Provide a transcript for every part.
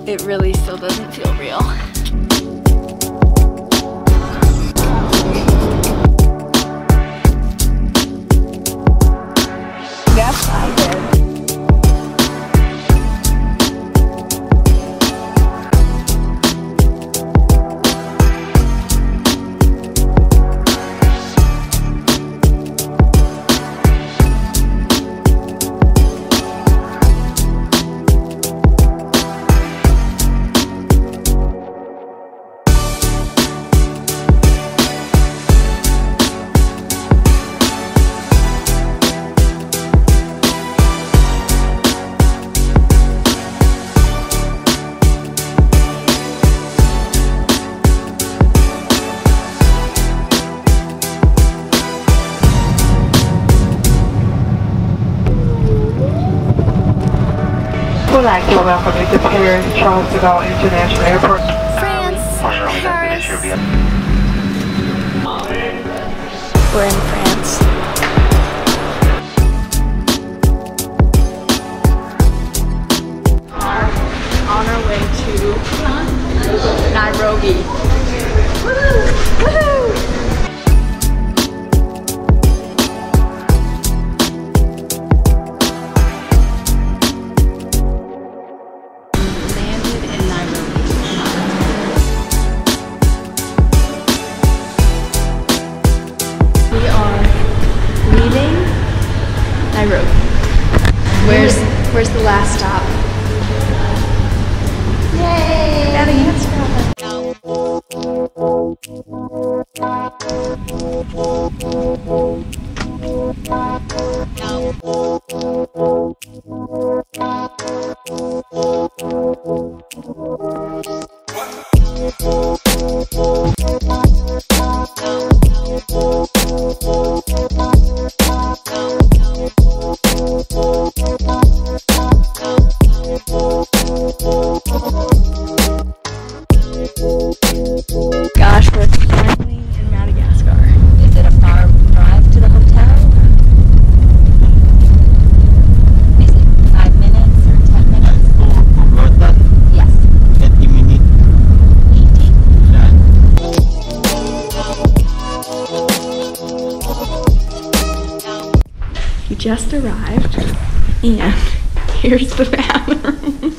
it really still doesn't feel real. Yes, I did. Kilometer from the Paris Charles de Gaulle International Airport. France, Paris. We're in France. On our way to Nairobi. Woohoo! Woohoo! Nairobi. Where's the last stop? Yay! Daddy, let's go. Gosh, we're finally in Madagascar. Is it a far drive to the hotel? Is it 5 minutes or 10 minutes? Yes. 20 minutes. 18. We just arrived, and here's the bathroom.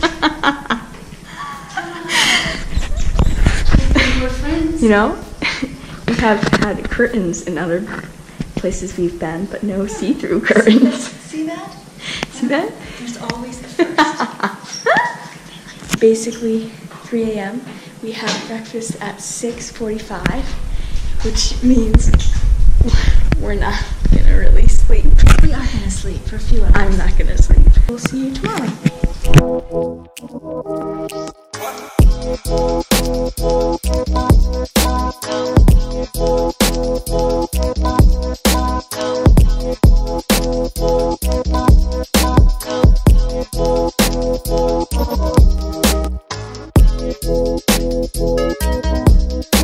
You know, we have had curtains in other places we've been, but no see-through curtains. See that? See that? There's always the first. Basically, 3 a.m. We have breakfast at 6:45, which means we're not gonna really sleep. We are gonna sleep for a few hours. I'm not gonna sleep. We'll see you tomorrow.